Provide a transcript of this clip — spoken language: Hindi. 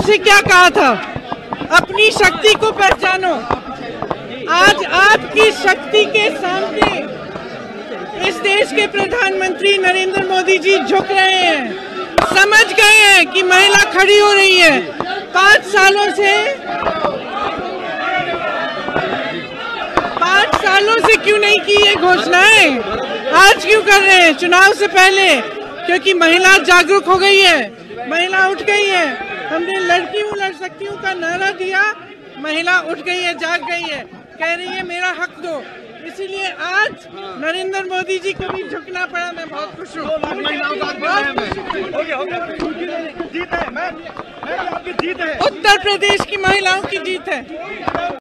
आपसे क्या कहा था, अपनी शक्ति को पहचानो। आज आपकी शक्ति के सामने इस देश के प्रधानमंत्री नरेंद्र मोदी जी झुक रहे हैं, समझ गए हैं कि महिला खड़ी हो रही है। 5 सालों से क्यों नहीं की ये घोषणाएं, आज क्यों कर रहे हैं? चुनाव से पहले, क्योंकि महिला जागरूक हो गई है, महिला उठ गई है। हमने लड़की हूँ लड़ सकती हूँ का नारा दिया, महिला उठ गई है, जाग गई है, कह रही है मेरा हक दो। इसीलिए आज नरेंद्र मोदी जी को भी झुकना पड़ा। मैं बहुत खुश हूँ। उत्तर प्रदेश की महिलाओं की जीत है।